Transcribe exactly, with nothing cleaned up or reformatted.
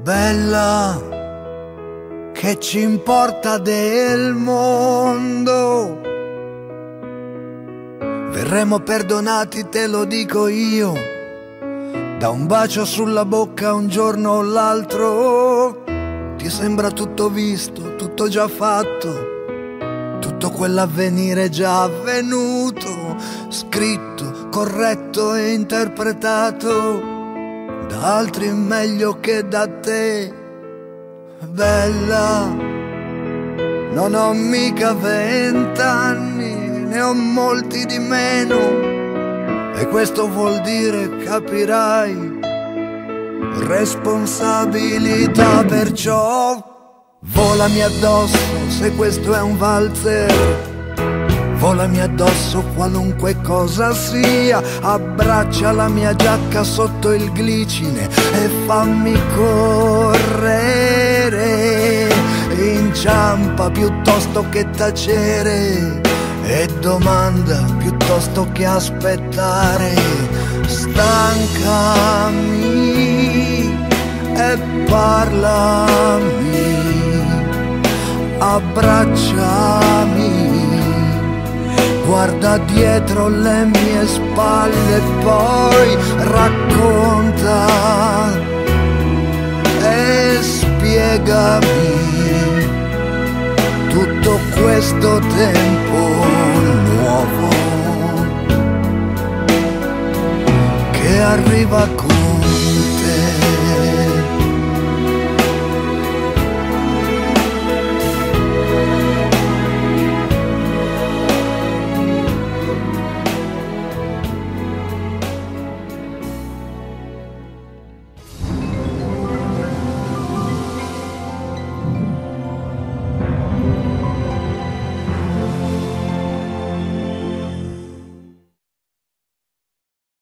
Bella, che ci importa del mondo? Verremo perdonati, te lo dico io, da un bacio sulla bocca un giorno o l'altro. Ti sembra tutto visto, tutto già fatto, tutto quell'avvenire già avvenuto, scritto, corretto e interpretato da altri meglio che da te. Bella, non ho mica vent'anni, ne ho molti di meno, e questo vuol dire, capirai, responsabilità. Perciò volami addosso se questo è un valzer, volami addosso qualunque cosa sia, abbraccia la mia giacca sotto il glicine e fammi correre, inciampa piuttosto che tacere e domanda piuttosto che aspettare, stancami e parlami, abbracciami, guarda dietro le mie spalle e poi racconta e spiegami tutto questo tempo nuovo che arriva con